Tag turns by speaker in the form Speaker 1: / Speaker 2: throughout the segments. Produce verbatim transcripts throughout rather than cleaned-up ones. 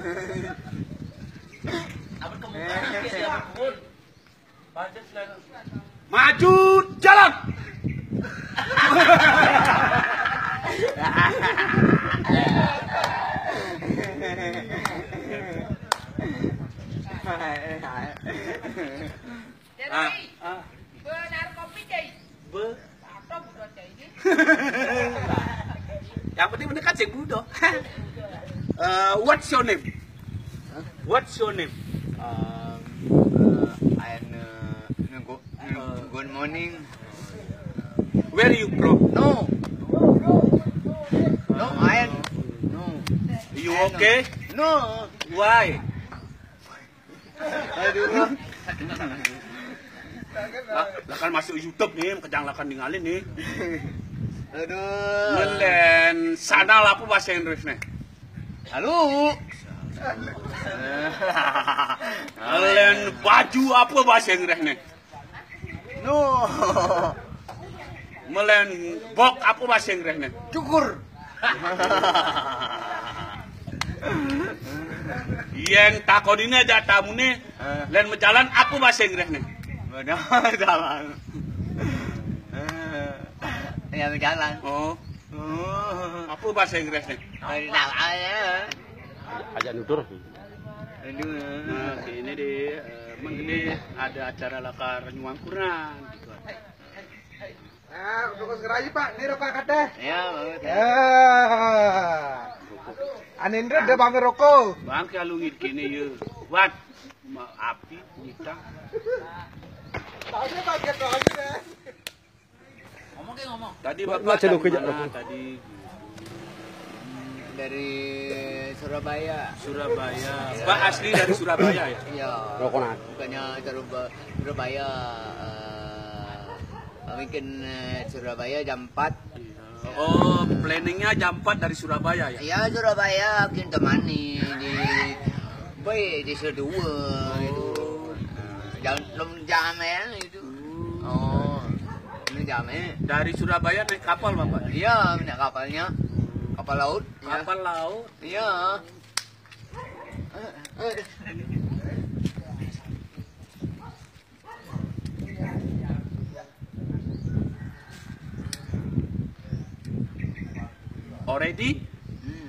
Speaker 1: Abang kemudian dia pun.
Speaker 2: Maju jalan.
Speaker 3: Benar kopi cai.
Speaker 2: Be.
Speaker 3: Atau budak cai ini.
Speaker 2: Yang penting mendekat sih Budo. Uh, what's your name? What's your name?
Speaker 4: Um, uh, and uh, go, uh, good morning.
Speaker 2: Where are you from?
Speaker 4: No. No, I am. No.
Speaker 2: You okay?
Speaker 4: No.
Speaker 2: Why?
Speaker 4: Aduh.
Speaker 2: Lah, lah kan masuk YouTube nih, kejang lah kan ninggalin nih.
Speaker 4: Aduh.
Speaker 2: Ngelen sana lah apa bahasa Inggris nih?
Speaker 4: Halo.
Speaker 2: Ngelen baju apa bahasa Inggris nih?
Speaker 4: No.
Speaker 2: Melen bok apa bahasa Inggris nih?
Speaker 4: Cukur.
Speaker 2: Yen takon ini ada tamu nih, len menjalan apa bahasa Inggris nih?
Speaker 4: Benar, jalan. Ya berjalan.
Speaker 2: Oh,
Speaker 4: Oh.
Speaker 2: apa bahasa Inggris nih?
Speaker 4: Tidak ada.
Speaker 5: Ajak nutur.
Speaker 4: Aduh.
Speaker 2: Nah, ini di emang ini ada acara lakar nyuang kurang gitu.
Speaker 6: Ah, rokok segerai Pak, ini rokok kateh.
Speaker 4: Ya, bagus.
Speaker 6: Ya. Anindra udah bang rokok.
Speaker 2: Bang kalau gini ya, wat ma api kita.
Speaker 6: Tadi pakai lagi deh.
Speaker 1: Ngomong ke ngomong.
Speaker 2: Tadi
Speaker 5: Nggak
Speaker 2: bapak
Speaker 5: jenuh
Speaker 2: dari
Speaker 5: kejap,
Speaker 2: mana
Speaker 5: Bapak.
Speaker 2: tadi
Speaker 4: Dari Surabaya.
Speaker 2: Surabaya. Pak asli dari Surabaya ya?
Speaker 4: Iya.
Speaker 5: Rokonan.
Speaker 4: Bukannya Surabaya, Surabaya uh, mungkin uh, Surabaya jam empat.
Speaker 2: Oh, planningnya jam empat dari Surabaya ya?
Speaker 4: Ya Surabaya mungkin temani di Boy di Sedua itu. Jam belum jam ya itu. Oh. Ini jamnya.
Speaker 2: Dari Surabaya naik kapal bapak?
Speaker 4: Iya, naik kapalnya. Kapal laut.
Speaker 2: Kapal laut.
Speaker 4: Iya.
Speaker 2: Already?
Speaker 4: Hmm.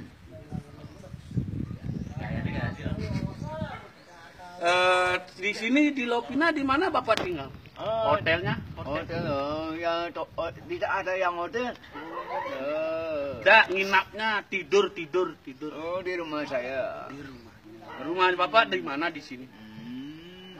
Speaker 2: Eh, di sini di Lopina di mana bapak tinggal?
Speaker 4: Oh,
Speaker 2: Hotelnya?
Speaker 4: hotel oh, ya to- oh, tidak ada yang hotel. Oh.
Speaker 2: Tidak, nginapnya tidur tidur tidur.
Speaker 4: Oh, di rumah saya.
Speaker 2: Di rumah. Rumah bapak di mana di sini?
Speaker 4: Hmm.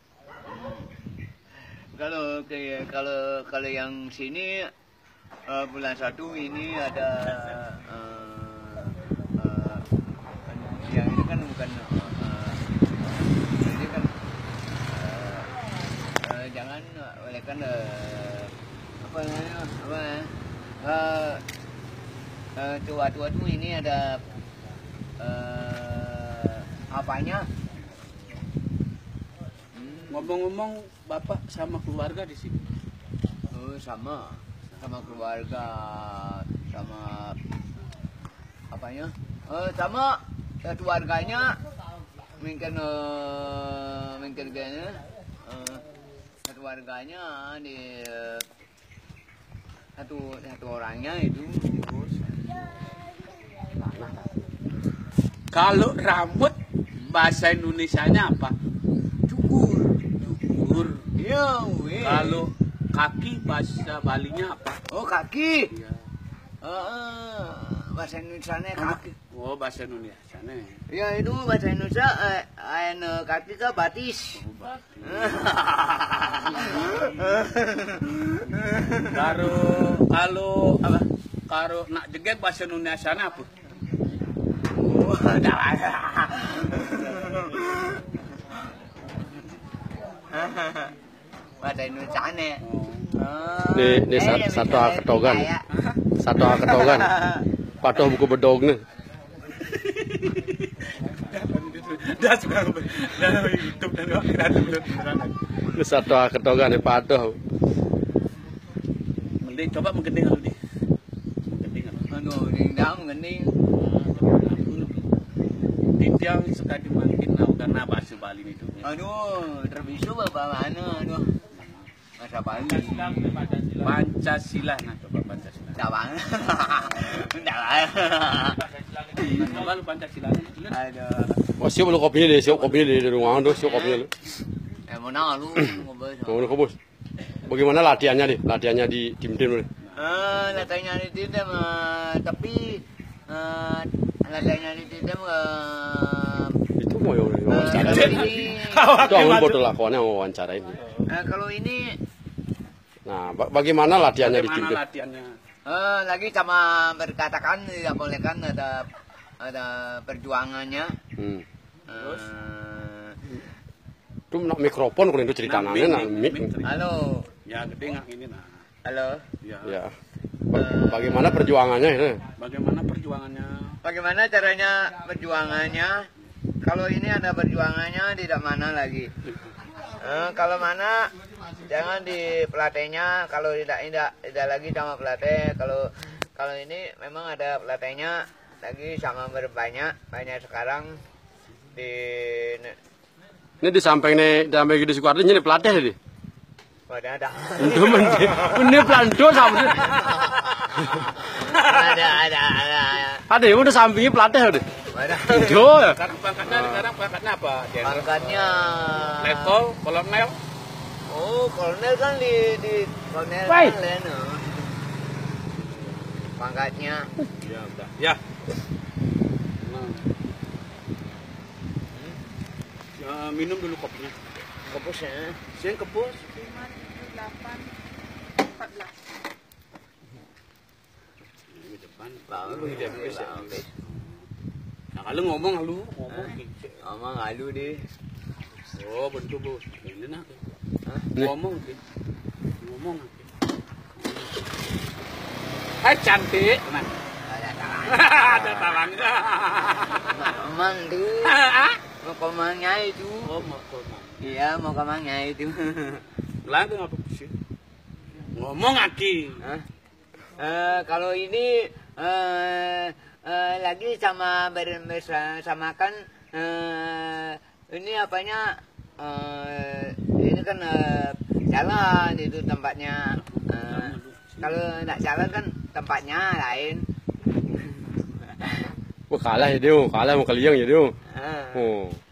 Speaker 4: Kalau kayak kalau kalau yang sini eh, bulan satu ini ada eh, eh, yang ini kan bukan eh, ini kan eh, eh, jangan oleh kan eh, apa namanya apa eh, eh, tua-tua tuh ini ada eh, apanya?
Speaker 2: Ngomong-ngomong bapak sama keluarga di sini.
Speaker 4: Oh, sama sama keluarga sama apanya eh sama eh, keluarganya mungkin eh, mungkin kayaknya eh, keluarganya di eh, satu satu orangnya itu
Speaker 2: Kalau rambut bahasa Indonesianya apa?
Speaker 4: cukur.
Speaker 2: Cukur.
Speaker 4: Iya, weh.
Speaker 2: Kalau kaki bahasa Balinya apa?
Speaker 4: Oh, kaki.
Speaker 2: Iya.
Speaker 4: Eh, bahasa Indonesia kaki.
Speaker 2: Oh, bahasa Indonesia nih.
Speaker 4: Ya itu bahasa Indonesia eh, eh, kaki ke batis.
Speaker 2: Kalau kalau apa? Kalau nak jegek bahasa Indonesia apa?
Speaker 4: Bahasa Indonesia nih.
Speaker 5: Ini ini satu, satu ketogan. Satu ketogan. Patuh buku bedog nih.
Speaker 2: Dah suka dah YouTube dan beneran.
Speaker 5: Ini satu ketogan nih patuh.
Speaker 2: Mending coba menggending dulu deh. Menggending.
Speaker 4: Aduh, ding dang gending.
Speaker 2: Titik yang sekali mungkin tahu karena bahasa Bali itu.
Speaker 4: Aduh, terbisu bapak mana? Aduh, bahasa Bali.
Speaker 2: Pancasila, nah coba Pancasila.
Speaker 4: Tidak bang, tidak bang.
Speaker 2: Coba lu Pancasila.
Speaker 4: Aduh,
Speaker 5: Oh, siap lu kopinya deh, siap kopinya di ruangan tuh, siap kopinya lu.
Speaker 4: eh mau nang lu ngobrol.
Speaker 5: Mau lu bos. Bagaimana latihannya nih? Latihannya di tim-tim lu.
Speaker 4: Eh, latihannya di tim, tapi eh latihannya di tim eh
Speaker 5: Itu mau yang wawancara.
Speaker 4: ini.
Speaker 5: Itu aku bodoh lakonnya mau wawancara ini.
Speaker 4: Eh, kalau ini
Speaker 5: Nah, ba- bagaimana latihannya di tim?
Speaker 2: Bagaimana latihannya?
Speaker 4: eh lagi sama berkatakan tidak boleh kan ada ada perjuangannya.
Speaker 5: Hmm.
Speaker 4: Eh,
Speaker 5: Itu nak mikrofon kalau itu ceritanya nah mic.
Speaker 4: halo,
Speaker 2: Ya gede nggak ini nah.
Speaker 4: halo.
Speaker 2: Ya.
Speaker 5: Ya. Ba- Bagaimana perjuangannya ini?
Speaker 2: Bagaimana perjuangannya?
Speaker 4: Bagaimana caranya perjuangannya? Kalau ini ada perjuangannya tidak mana lagi. Eh, kalau mana jangan di pelatihnya, kalau tidak tidak tidak lagi sama pelatih. Kalau kalau ini memang ada pelatihnya lagi sama berbanyak banyak sekarang di
Speaker 5: Ini di samping nih, di samping di Sukardi ini pelatih nih.
Speaker 4: ada ada
Speaker 5: Itu mending, ini pelanto sama.
Speaker 4: ada ada ada
Speaker 5: Ada yang udah sampingnya pelatih udah.
Speaker 4: ada.
Speaker 5: Itu.
Speaker 2: Sekarang pangkatnya sekarang pangkatnya apa? Jenderal.
Speaker 4: Pangkatnya
Speaker 2: Level, kolonel.
Speaker 4: oh kolonel kan di di kolonel
Speaker 5: Baik.
Speaker 4: kan lain, oh. Pangkatnya
Speaker 2: Ya udah. Ya. Nah. Ya, minum dulu kopinya.
Speaker 4: kopusnya.
Speaker 2: Siang kepus. Di depan.
Speaker 4: Baru
Speaker 2: Di depan.
Speaker 4: baru.
Speaker 2: Nah, kalau ngomong lu, ngomong.
Speaker 4: Ngomong alu deh.
Speaker 2: Oh, bentuk bos. Ini nak.
Speaker 4: Hah?
Speaker 5: Nih.
Speaker 2: Ngomong, Ki. Ngomong. Ki. Hai cantik, man.
Speaker 4: Ada tangan.
Speaker 2: Ada talangnya.
Speaker 4: Emang tuh mau kemana itu?
Speaker 2: Oh, mau ngomong.
Speaker 4: Iya mau kemana itu?
Speaker 2: Langsung apa sih? Ngomong Aki.
Speaker 4: Hah? Eh, kalau ini eh, eh, lagi sama bersamakan eh, ini apanya? Eh, ini kan eh, jalan itu tempatnya. Eh, kalau nggak jalan kan tempatnya lain.
Speaker 5: Wah kalah ya dia, kalah mau kalian ya dia.
Speaker 4: Eh,
Speaker 5: Oh.